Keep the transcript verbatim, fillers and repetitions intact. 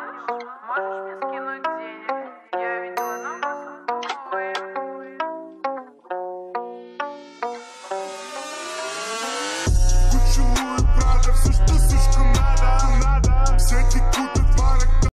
Можешь мне скинуть денег? Я видела номер с тобой. Кучу и Прада, все, что слишком